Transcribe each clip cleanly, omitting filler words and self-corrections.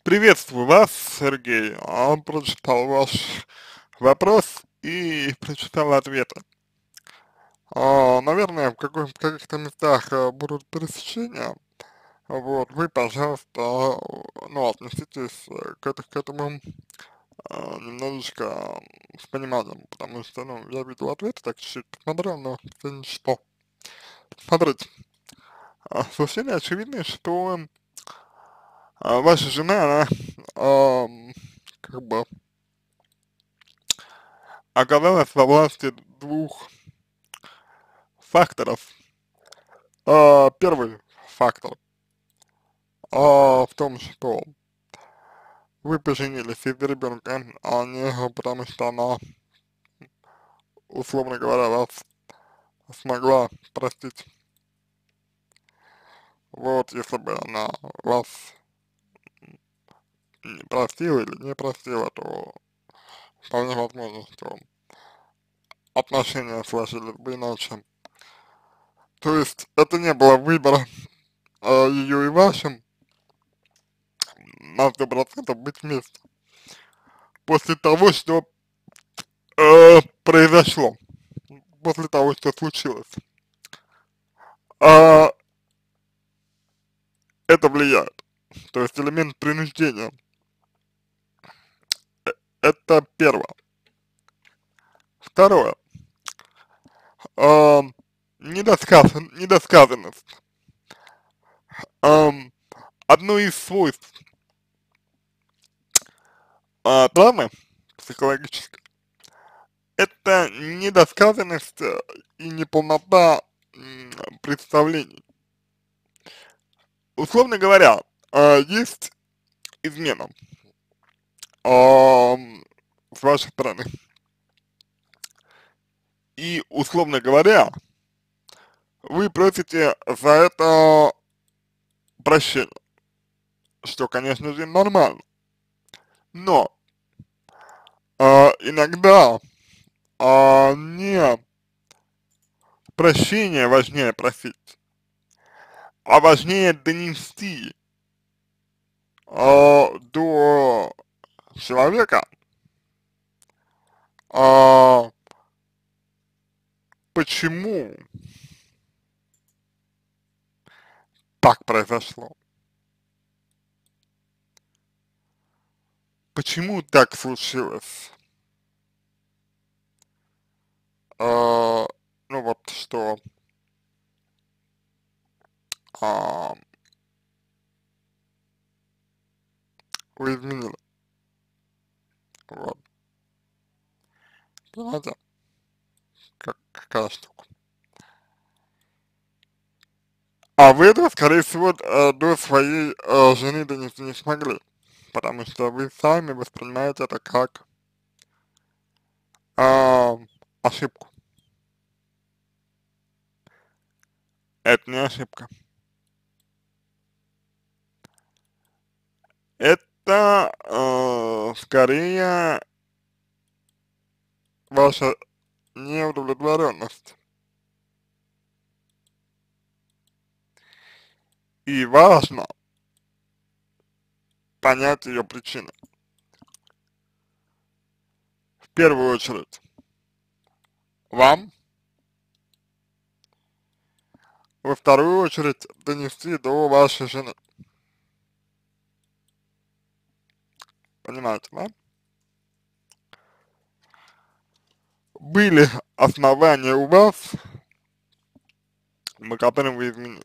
Приветствую вас, Сергей. Прочитал ваш вопрос и прочитал ответы. Наверное, в каких-то местах будут пересечения. Вот, вы, пожалуйста, ну, относитесь к этому немножечко с пониманием, потому что, ну, я видел ответы, так чуть-чуть посмотрел, но это ничто. Смотрите, совершенно очевидно, что ваша жена, она как бы оказалась во власти двух факторов. Первый фактор в том, что вы поженились из-за ребенка, а не потому что она, условно говоря, вас смогла простить. Вот, если бы она вас не простила или не простила, то вполне возможно, что отношения сложились бы иначе. То есть это не было выбора ее и вашим на 100% быть вместе. После того, что произошло, после того, что случилось, а, это влияет. То есть элемент принуждения. Это первое. Второе. А, недосказанность. А, одно из свойств травмы психологической — это недосказанность и неполнота представлений. Условно говоря, есть измена с вашей стороны. И, условно говоря, вы просите за это прощения, что, конечно же, нормально. Но иногда не прощение важнее просить, а важнее донести до человека, а, почему так произошло, почему так случилось. Ну вот, что а, вы изменили, вот, понимаете, какая штука. А вы этого, скорее всего, до своей жены донести не смогли, потому что вы сами воспринимаете это как а, ошибку. Это не ошибка. Это скорее ваша неудовлетворенность. И важно понять ее причины. В первую очередь вам, во вторую очередь донести до вашей жены. Понимаете, да? Были основания у вас, по которым вы изменили.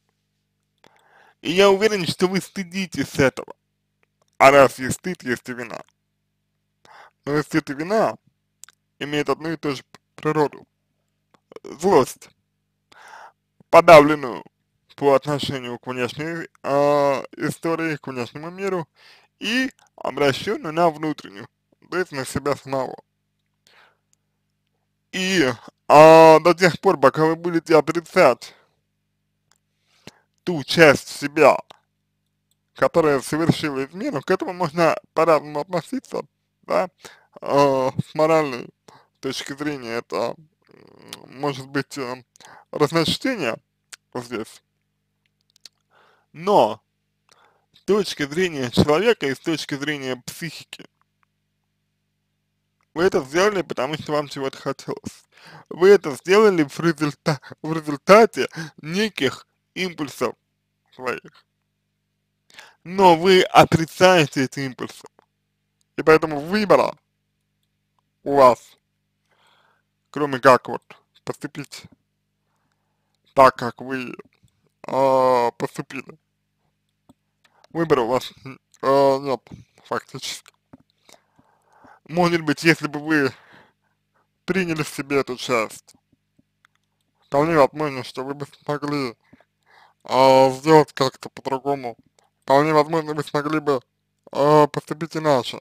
И я уверен, что вы стыдитесь этого. А раз есть стыд, есть и вина. Но и стыд и вина имеют одну и ту же природу. Злость, подавленную по отношению к внешней истории, к внешнему миру, и обращенную на внутреннюю, то есть на себя самого. И до тех пор, пока вы будете отрицать ту часть себя, которая совершила измену, к этому можно по-разному относиться, да, с моральной точки зрения это может быть разночтение здесь, но точки зрения человека и с точки зрения психики. Вы это сделали, потому что вам чего-то хотелось. Вы это сделали в результате неких импульсов своих. Но вы отрицаете эти импульсы. И поэтому выбора у вас, кроме как вот поступить так, как вы поступили, выбора у вас нет, фактически. Может быть, если бы вы приняли в себе эту часть, вполне возможно, что вы бы смогли сделать как-то по-другому. Вполне возможно, вы смогли бы поступить иначе.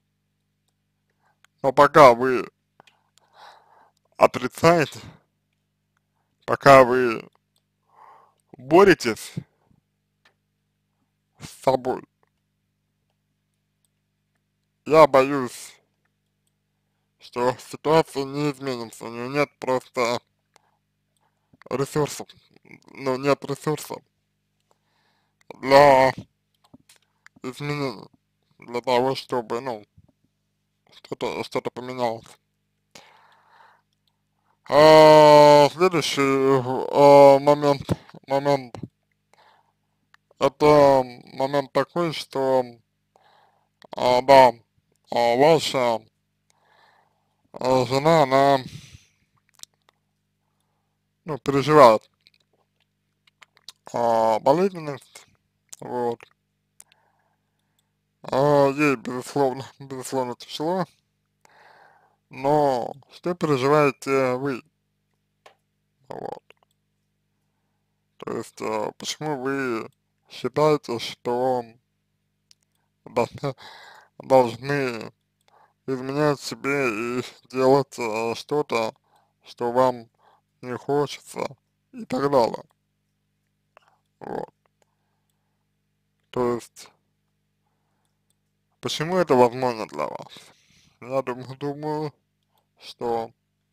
Но пока вы отрицаете, пока вы боретесь с собой, я боюсь, что ситуация не изменится. У нее нет просто ресурсов. Ну, нет ресурсов для изменений, для того, чтобы, ну, что-то поменялось. Следующий момент, это момент такой, что, да, ваша жена, она, ну, переживает болезненность, вот, ей, безусловно, тяжело, но что переживаете вы, вот, то есть, почему вы считаете, что должны, должны изменять себе и делать что-то, что вам не хочется и так далее, вот, то есть, почему это возможно для вас? Я думаю, что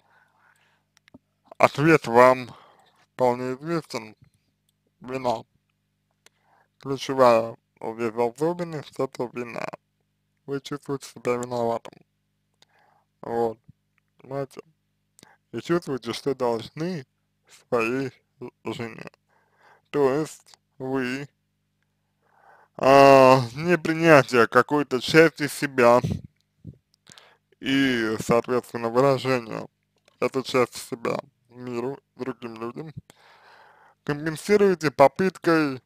ответ вам вполне известен. Вина. Ключевая здесь особенность — это вина. Вы чувствуете себя виноватым. Вот, понимаете? И чувствуете, что должны своей жене. То есть вы непринятие какой-то части себя и, соответственно, выражение этой части себя миру, другим людям, компенсируете попыткой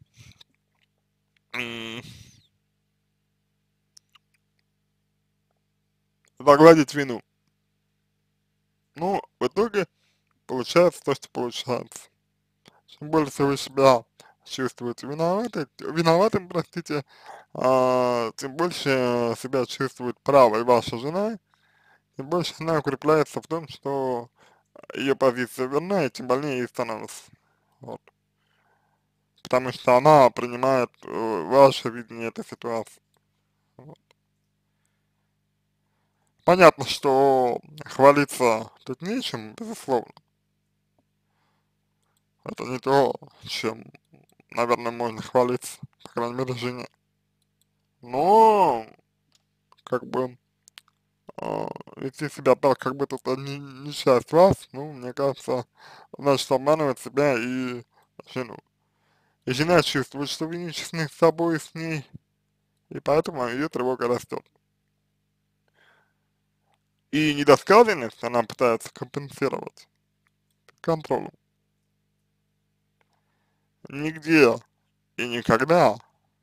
загладить вину. Ну, в итоге получается то, что получается. Чем больше вы себя чувствуете виноватым, простите, тем больше себя чувствует правой ваша жена, тем больше она укрепляется в том, что ее позиция верна, и тем больнее ей становится. Вот. Потому что она принимает ваше видение этой ситуации. Вот. Понятно, что хвалиться тут нечем, безусловно. Это не то, чем, наверное, можно хвалиться, по крайней мере, жене. Но, как бы, вести себя так, как бы это не часть вас, ну, мне кажется, значит, обманывать себя и жену. И жена чувствует, что вы нечестны с собой, с ней, и поэтому ее тревога растет. И недосказанность она пытается компенсировать контролем. Нигде и никогда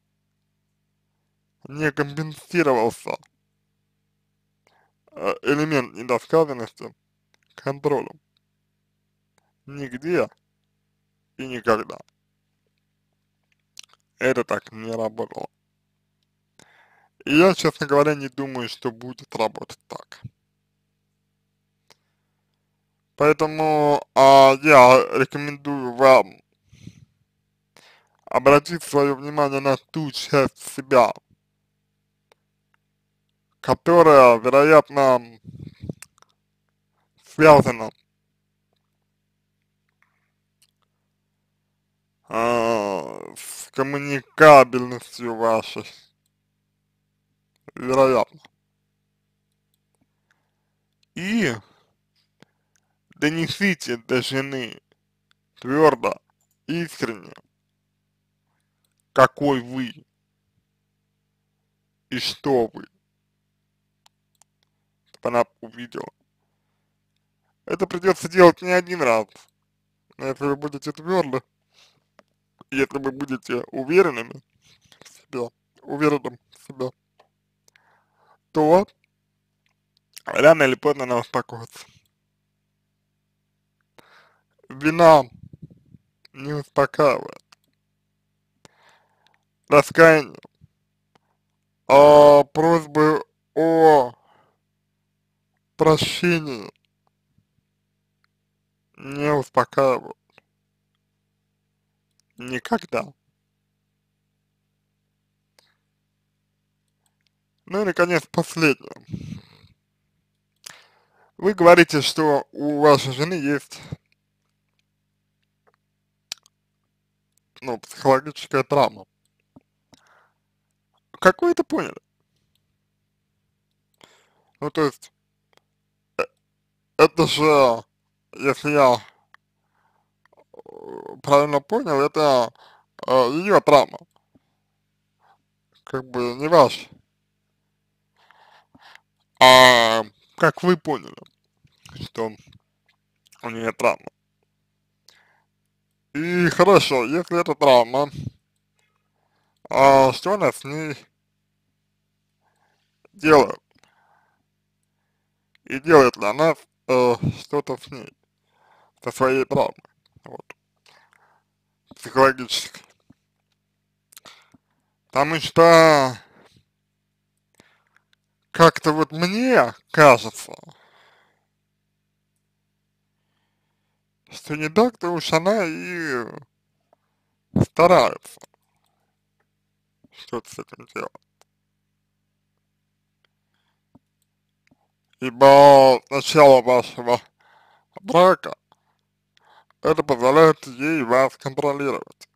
не компенсировался элемент недосказанности контролем. Нигде и никогда. Это так не работало. И я, честно говоря, не думаю, что будет работать так. Поэтому я рекомендую вам обратить свое внимание на ту часть себя, которая, вероятно, связана с коммуникабельностью вашей, вероятно. И донесите до жены твердо, искренне, какой вы и что вы, чтобы она увидела. Это придется делать не один раз, но если вы будете твердо, если вы будете уверенными в себе, уверенным в себе, то рано или поздно она успокоится. Вина не успокаивает. Раскаяние, просьбы о прощении не успокаивают никогда. Ну и, наконец, последнее. Вы говорите, что у вашей жены есть, ну, психологическая травма. Как вы это поняли? Ну, то есть, это же, если я правильно понял, это ее травма, как бы не ваша. А как вы поняли, что у нее травма? И хорошо, если это травма, что она с ней делает? И делает ли она что-то с ней, со своей травмой, вот, психологической? Потому что как-то вот мне кажется, что не так-то уж она и старается что-то с этим делать. Ибо с начала вашего брака это позволяет ей вас контролировать.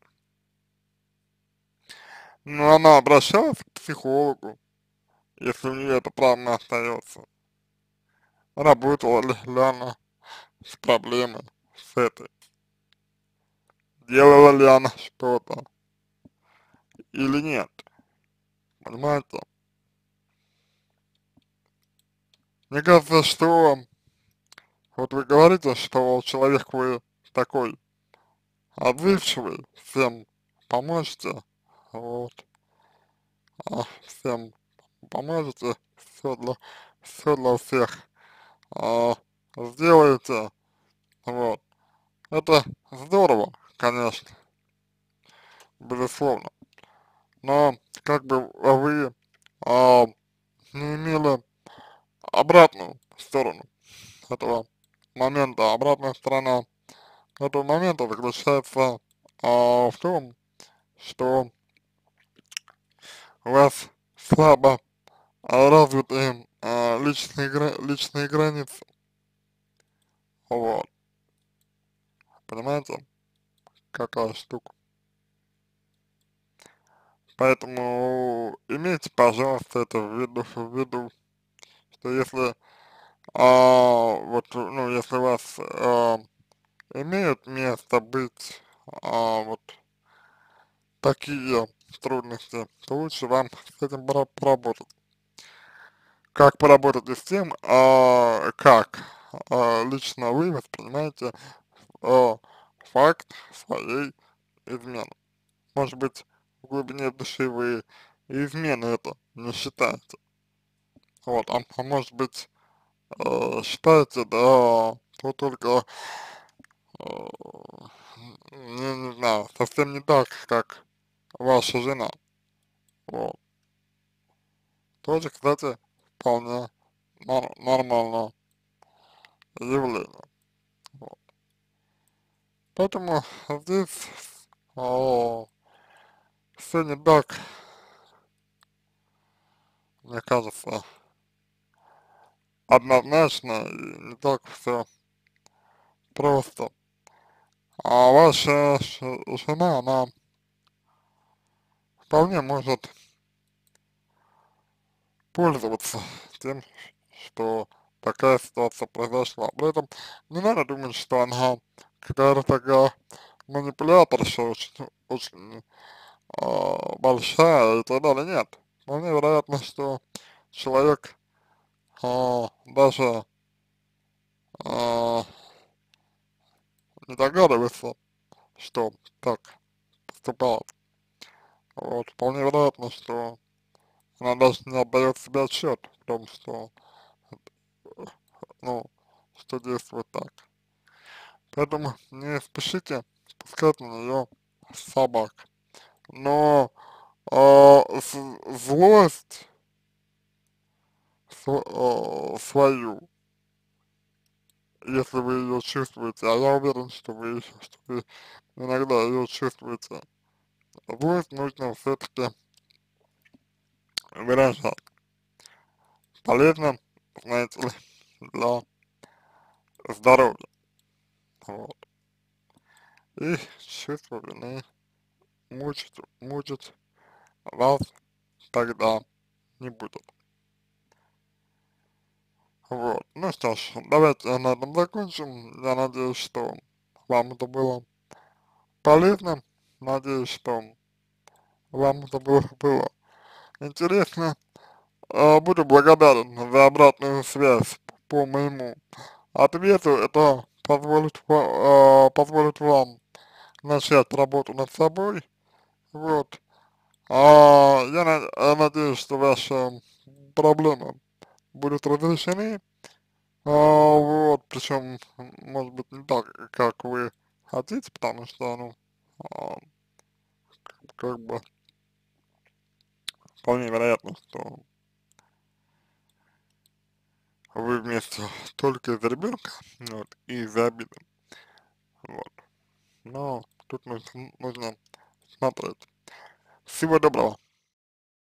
Но она обращалась к психологу, если у нее эта травма остается. Работала ли она с проблемой, с этой? Делала ли она что-то или нет? Понимаете? Мне кажется, что вот вы говорите, что человек вы такой отзывчивый, всем поможете, вот, всем поможете, все для всех а, сделаете, вот. Это здорово, конечно, безусловно, но как бы вы а, не имели обратную сторону этого момента. Обратная сторона этого момента заключается в том, что у вас слабо развиты личные границы. Вот. Понимаете, какая штука. Поэтому имейте, пожалуйста, это в виду, что если вот, ну, если у вас имеют место быть вот такие трудности, то лучше вам с этим поработать. Как поработать и с тем, как лично вы воспринимаете а, факт своей измены. Может быть, в глубине души вы и измены это не считаете. Вот, может быть, считаете, да, то только, не знаю, совсем не так, как ваша жена. Вот. Тоже, кстати, вполне нормальное явление. Вот. Поэтому здесь все не так, мне кажется, однозначно и не так все просто. А ваша жена, она вполне может пользоваться тем, что такая ситуация произошла. При этом не надо думать, что она какая-то такая манипуляторша очень большая и так далее. Нет. Вполне вероятно, что человек даже а, не догадывается, что так поступает. Вот. Вполне вероятно, что она даже не отдает себе отчет в том, что, ну, что действует так. Поэтому не спешите спускать на нее собак. Но злость свою, если вы ее чувствуете, а я уверен, что вы иногда ее чувствуете, злость нужно все-таки выражать. Полезно, знаете ли, для здоровья. Вот. И чувство вины мучить вас тогда не будет. Вот. Ну что ж, давайте на этом закончим. Я надеюсь, что вам это было полезно. Надеюсь, что вам это было интересно. Буду благодарен за обратную связь по моему ответу. Это позволит вам начать работу над собой. Вот. Я надеюсь, что ваши проблемы будут разрешены. Вот, причем, может быть, не так, как вы хотите, потому что, ну, а, как бы, вполне вероятно, что вы вместе только из-за ребенка, вот, и из-за обиды, вот. Но тут нужно смотреть. Всего доброго.